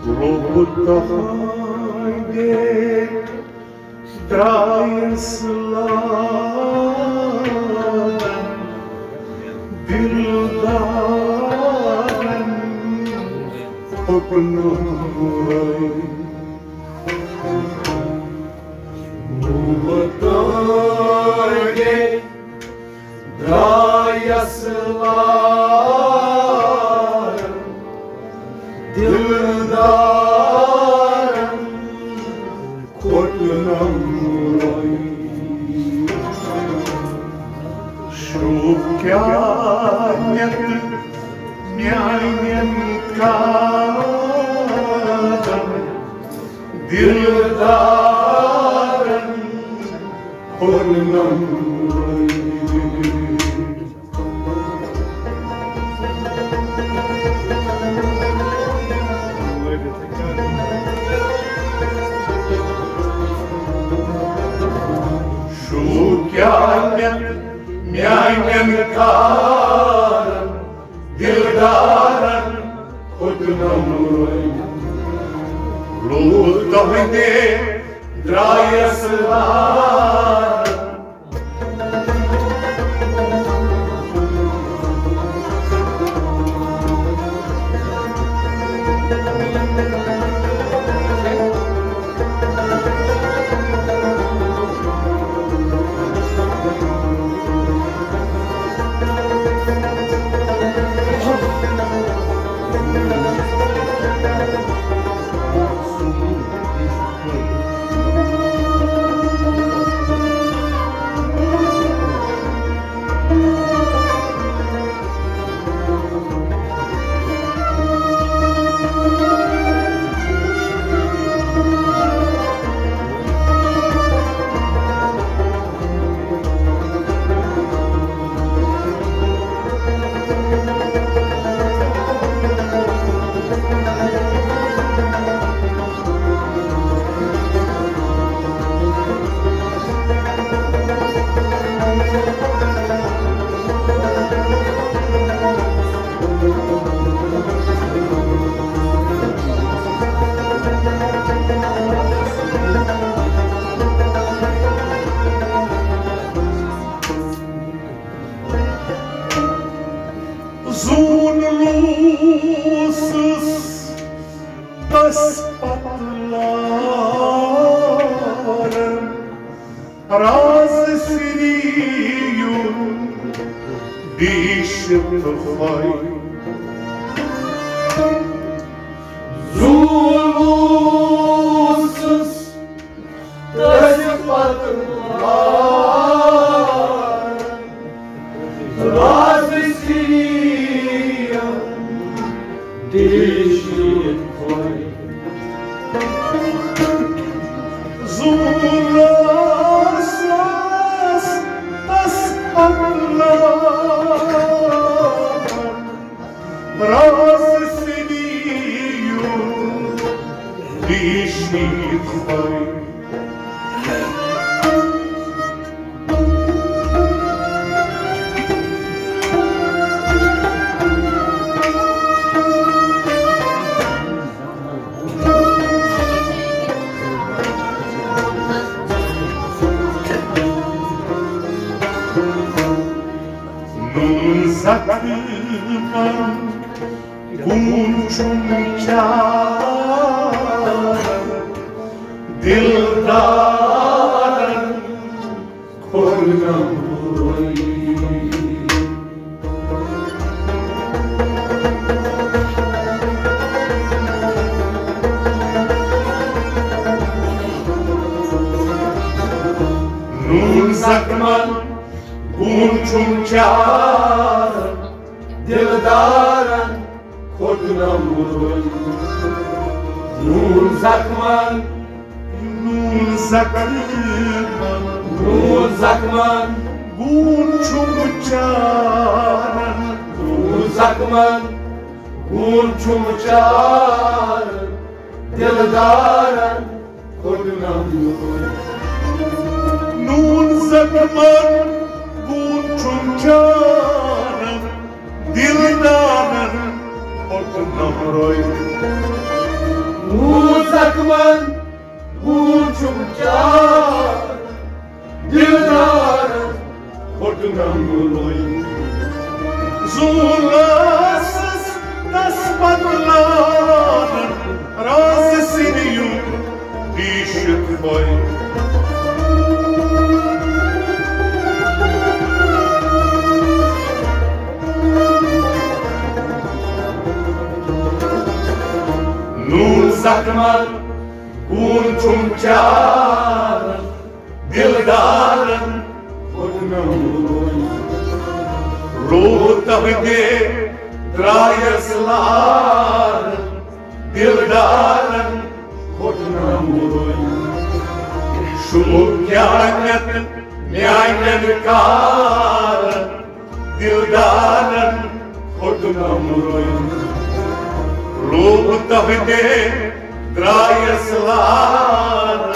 Lupta haide, zdraje slava, dildaren poknoj. Lupta haide, zdraje slava, dildaren poknoj. Шукянет няненкадам, дилдарен хорнам. Шукянет nyanyankaran, dildaran, hodnamuroi. Lutahide, drayaslar. Zunlusus paspatlarım, razısırıyım, dişim tıfay. Zunlusus paspatlarım, razısırıyım, dişim tıfay. Zunlusus paspatlarım, razısırıyım, dişim tıfay. Nun zakımam gunçum çağırım, dildarın kornam oy. Nun zakımam gunçum çağırım, dildarın kornam oy. Nun zakman, gunçum çağırım, dildarın kornam oy. Nun zakman, gunçum çağırım, dildarın kornam oy. Domnului. Zulasă-s da-spatlană, rază siniu, pișă tvoj. Nu-l zakmal, un ceară, dildară, od Domnului. Lutăvde, traie slară, dildară, od Domnului. Șucheană, neaină cară, dildară, od Domnului. Luptă-te, traie slară.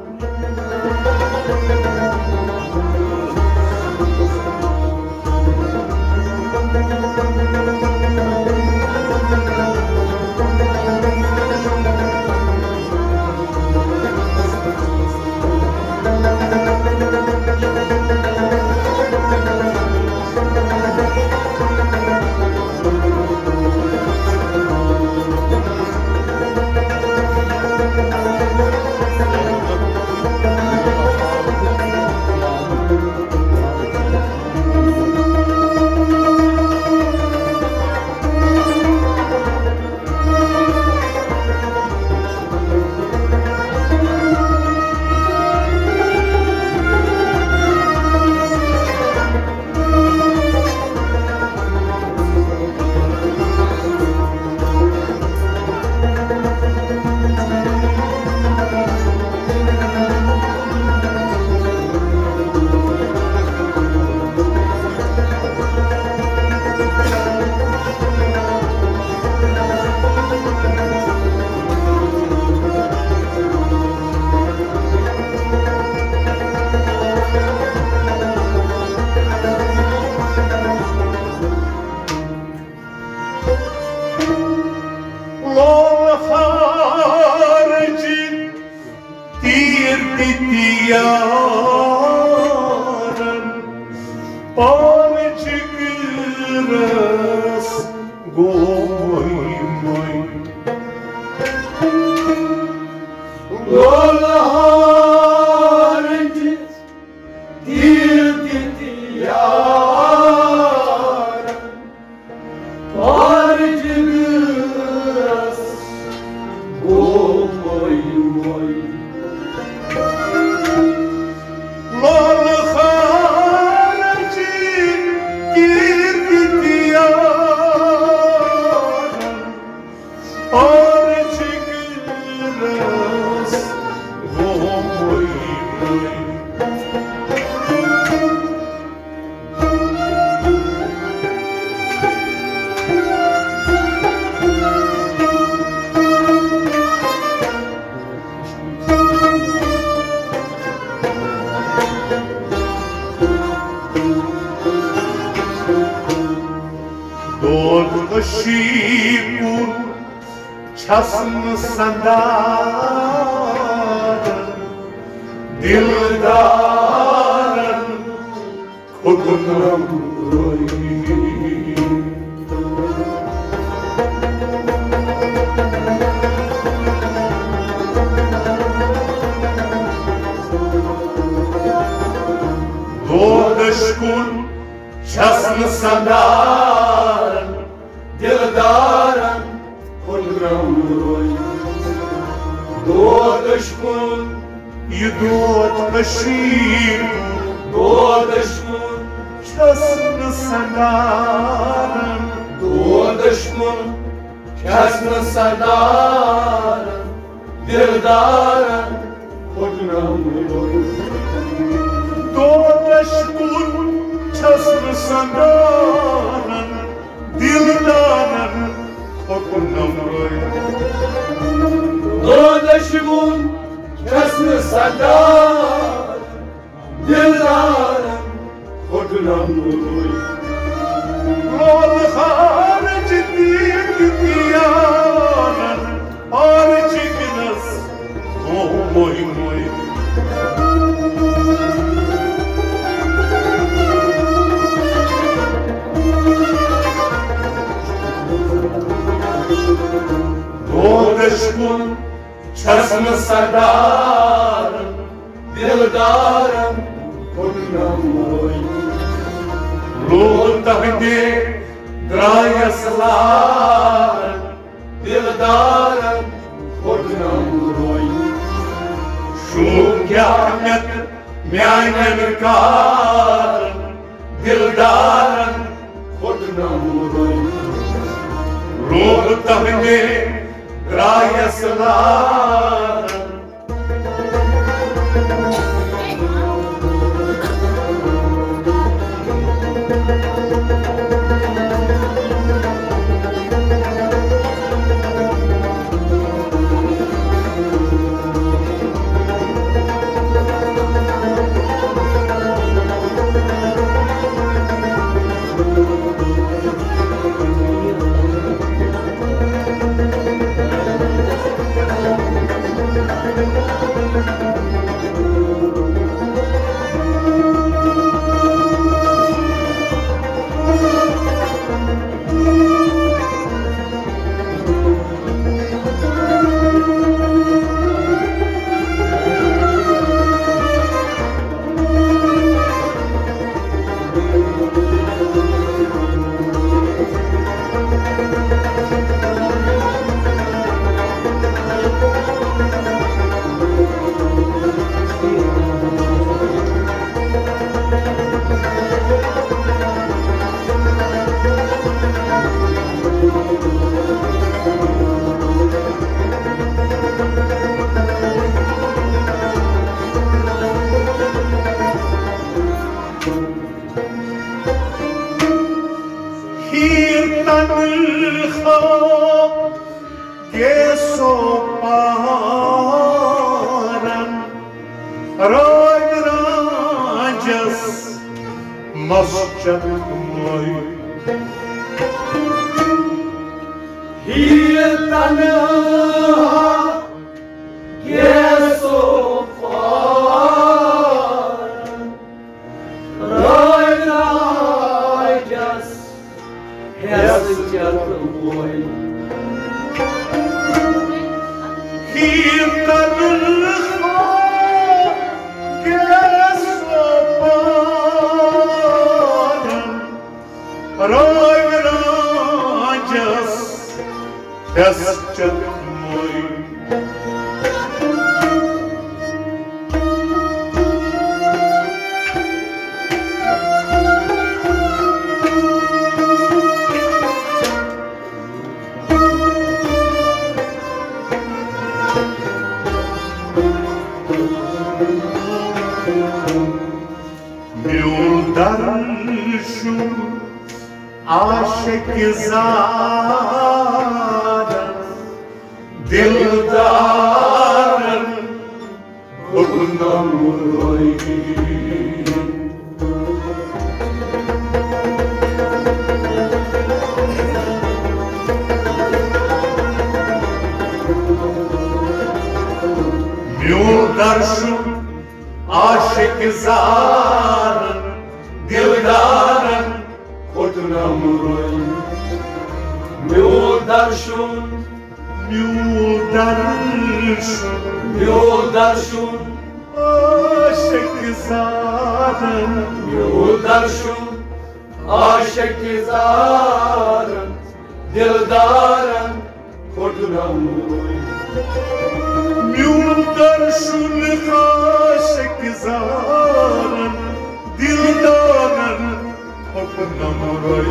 Shikur chasm sandaran dildaran kodunam roi. Dodashkun chasm sandaran dildaran kodunam roi. Dodashkun yudot bashir Dodashkun chasm sandaran Dodashkun chasm sandaran dildaran kodunam roi. Dodashkun chasm sandaran dildaran kodunam roi. Dodashkun chasm sandaran dildaran kodunam roi. Lol kharj diyanan archignas moy moy. Dışkun çasını sardarım, dildarım kurnamoy. Lutahdi drayaslar, dildarım kurnamoy. Şu kâhmet me'aynem kârım, dildarım kurnamoy. Lutahdi drayaslar. Masjid moy Hirtana Gesofar Rajas Masjid moy Hirtana Rajas Masjid moy Yoldaşım aşık zaten dildarım kurnamoy. Yoldaşım aşık zaten dildarım kurnamoy. Yoldaşım aşık zaten Yoldaşım aşık zaten dildarım kurnamoy. Yoldaşım aşık zaten dildarım kurnamoy.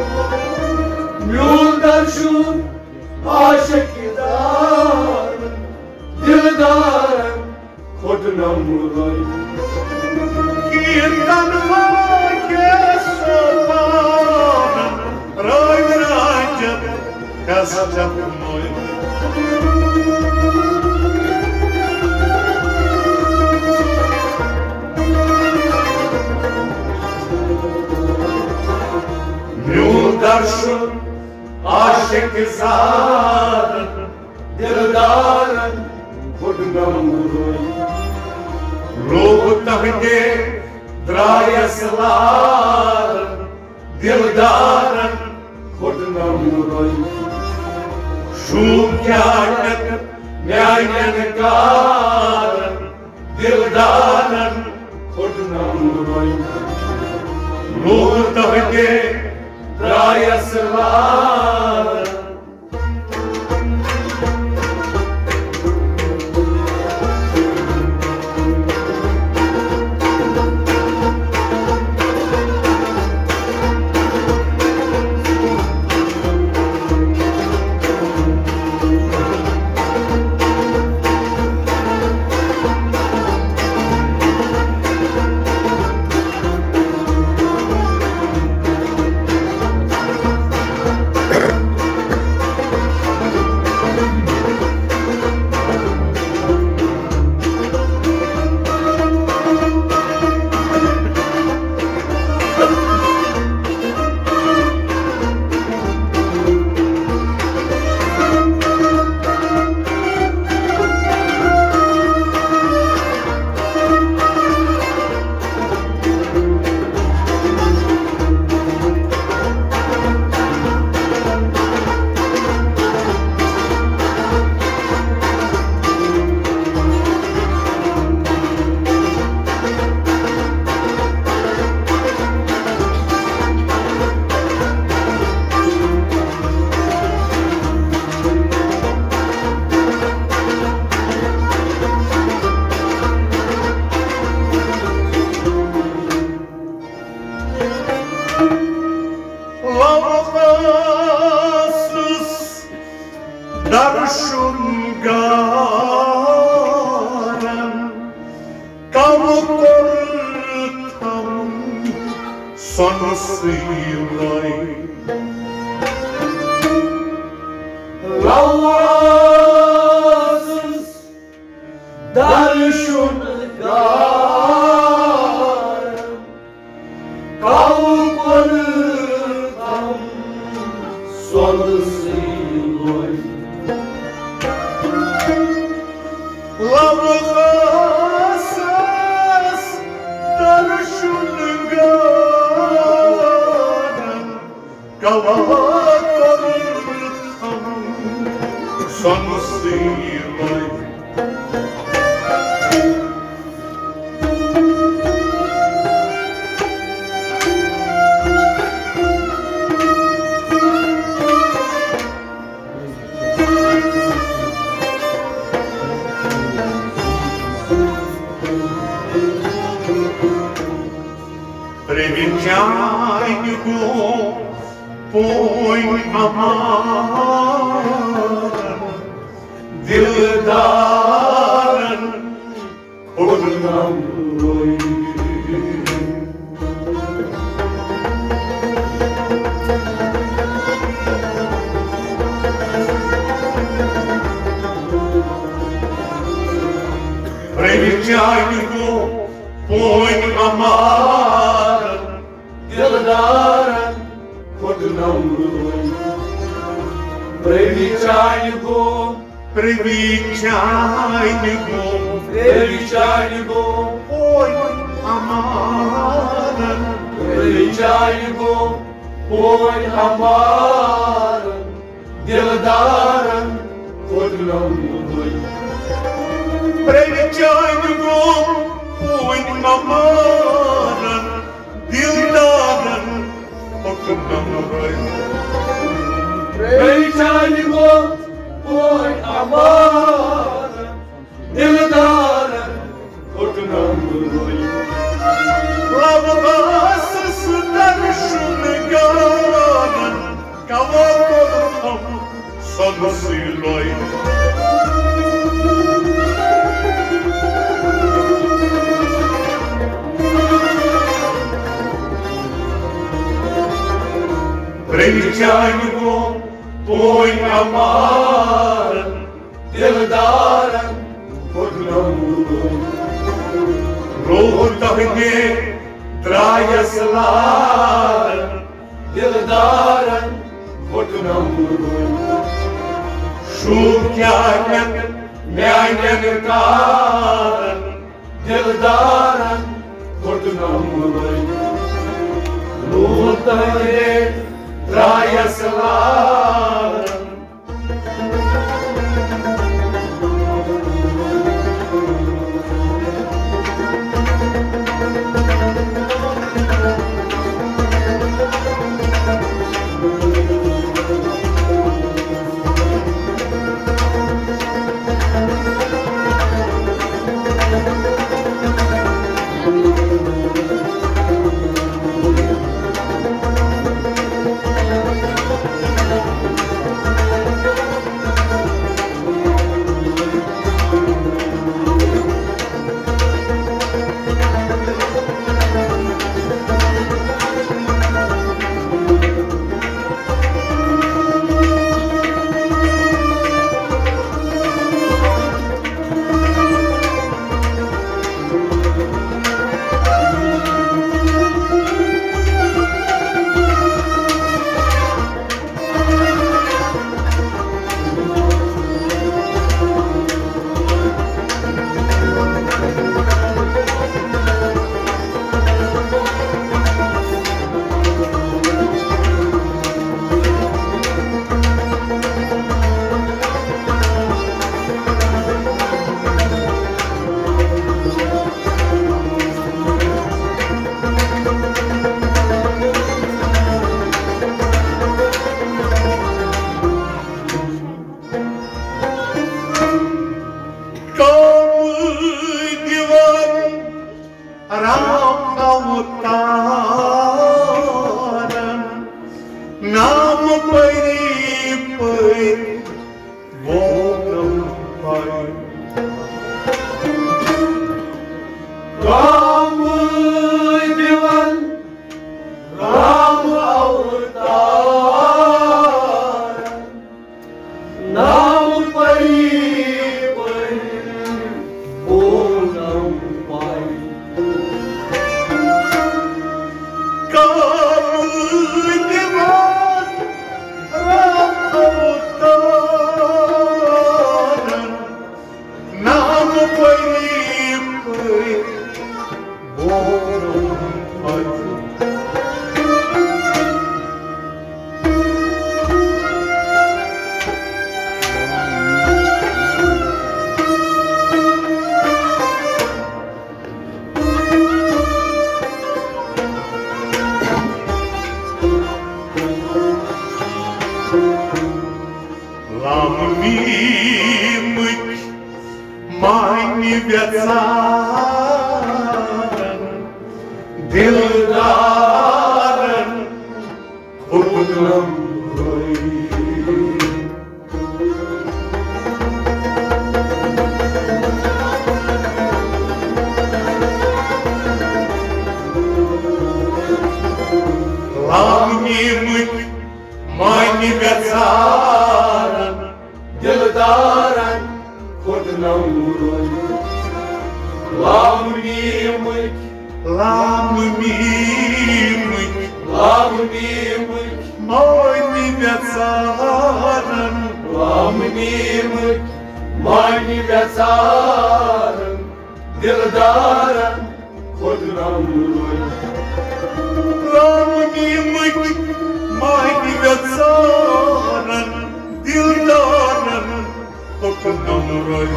Yoldaşım aşık zaten dildarım kurnamoy. Kirtan kesopan Rajas Masjid moy Yoldaşım aşık zaten dildarım kurnamoy. Lutahdi drayaslar dildarım kurnamoy. Şunkânet meaynen kâren Dildanen kurdunam roy Luhtahke rayasılar Darshun garam kamu kortam sonsilai Lavasız darshun garam kamu kortam sonsilai Lavasız darshun garam kavakortam sonsilai Привечайнику пой амаран Dildaran kurnam roy Привечайнику пой амаран Dildaran kurnam roy Привечайнику ой амаран Привечайнику ой амаран Dildaran kurnam roy Привечайнику ой амаран Dildaran kurnam roy Привечайнику ой амаран Dildaran kurnam roy Lavasız darshun garam kavakortam sonsilai Привечайнику пой амаран Dildaran kurnam roy Ruhtahke trayaslar Dildaran kurnam roy Şunkânet meaynen kâren Dildaran kurnam roy Ruhtahke trayaslar Bogom paj. Ram divan, Ram avatar, Naam pari Bogom paj. L-am nimăt mai viațară, dildară, până-mi L-am nimăt mai viațară, dildară, până-mi L-am nimăt, L-am nimăt mai viațară, L-am nimăt mai viațară, dildară, până-mi L-am nimăt mai viațară, dildară, până-mi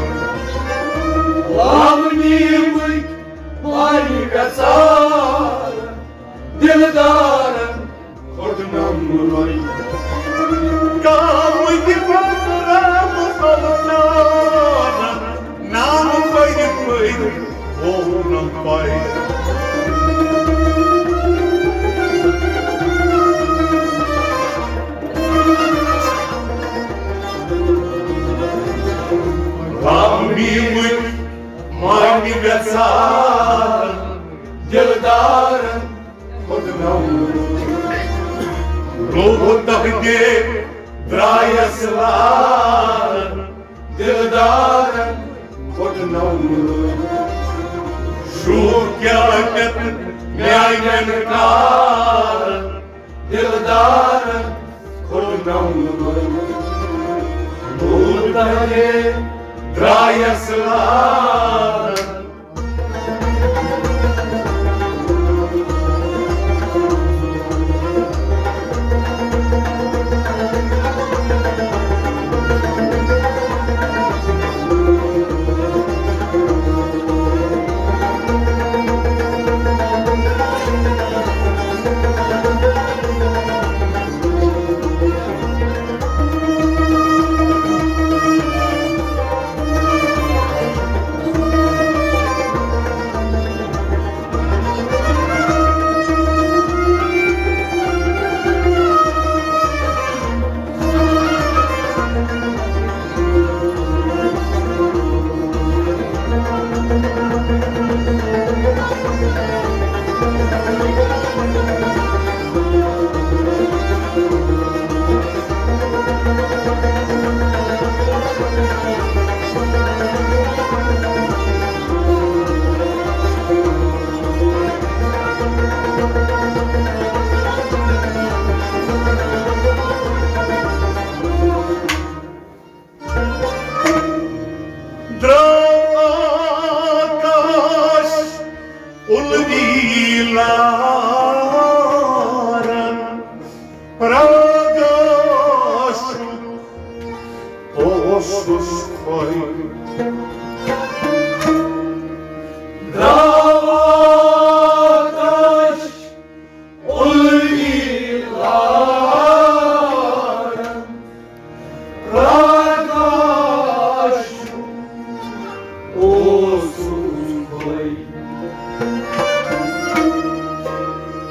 L-am nimăt mai viațară, dildară, până-mi Cam divan avatar, Naam pari Bogom paj. L-am nimăt mai viațară, dildară, până-mi Luptă-i de draia slavă, dildară, până-mi Șuchea-te mi-ai necară, dildară, până-mi Luptă-i draia slavă,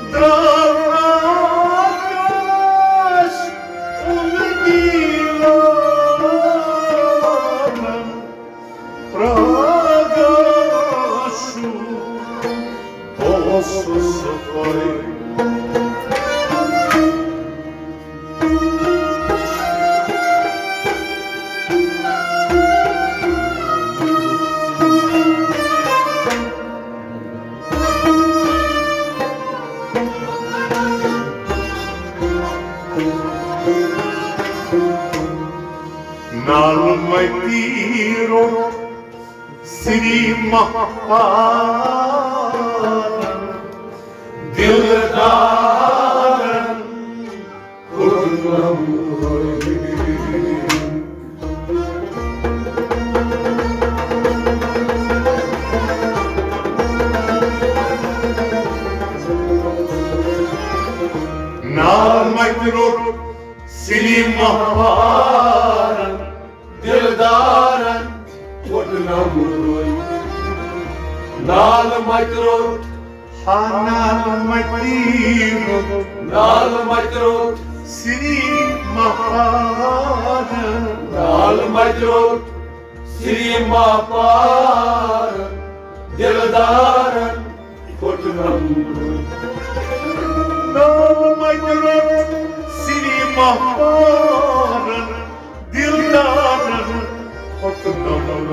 Dragaș, नाल मैं तीरो श्री महापारन दिलदारन खुर्रम नाल मैं तीरो श्री महापारन दिलदारन खुर्रम नाल मचरो नाल मैं तीरो नाल मचरो श्री महापारन नाल मचरो श्री महापारन दिलदारन खुर्रम नाल मैं तीरो श्री महापारन दिलदारन खुर्रम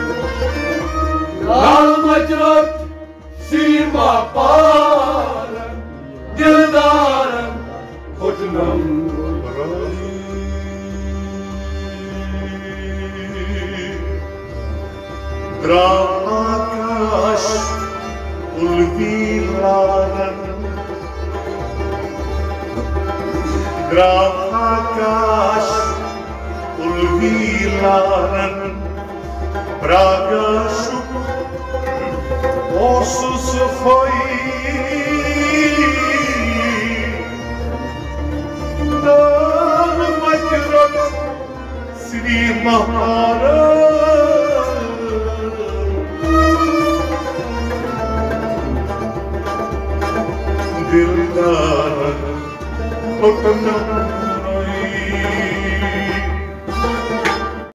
नाल मचरो श्री महापारन दिलदारन Khurram Dramakas ulvilaran Dramakas ulvilaran Pragasuk osus foi Dal Makrot Sri Maharaj Dildaran,